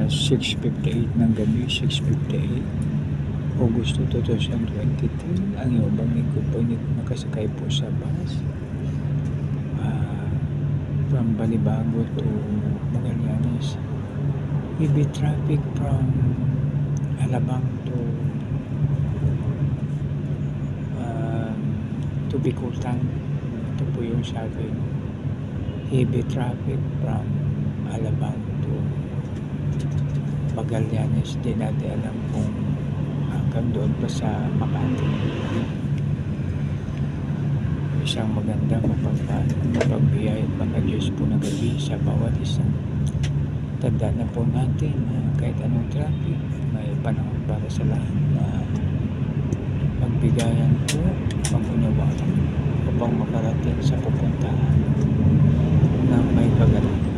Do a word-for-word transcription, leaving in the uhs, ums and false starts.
six fifty-eight ng gabi, six fifty-eight, August twenty twenty-three. Ang iyong bangin ko po hindi nakasakay po sa bus uh, from Balibago to Magallanes. Heavy traffic from Alabang to uh, to Bicutan. Ito po yung sabi, heavy traffic from Alabang to Magallanes. Di natin alam kung hanggang doon pa sa Makati. Isang magandang mapagbiyay at pag-Diyos po na gabi sa bawat isa. Tanda na po natin na kahit anong traffic, may panahon para sa lahat na magbigayan po, mag-unawakan upang makarating sa pupuntahan ng may kagalakan.